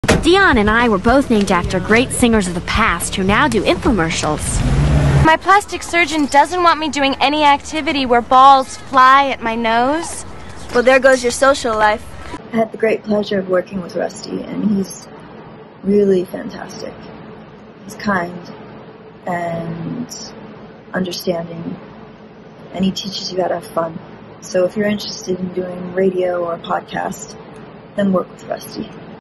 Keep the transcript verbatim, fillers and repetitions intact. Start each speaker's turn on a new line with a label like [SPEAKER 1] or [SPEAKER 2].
[SPEAKER 1] Dion and I were both named after great singers of the past who now do infomercials.
[SPEAKER 2] My plastic surgeon doesn't want me doing any activity where balls fly at my nose.
[SPEAKER 3] Well, there goes your social life.
[SPEAKER 4] I had the great pleasure of working with Rusty, and he's really fantastic. He's kind and understanding, and he teaches you how to have fun. So if you're interested in doing radio or a podcast, then work with Rusty.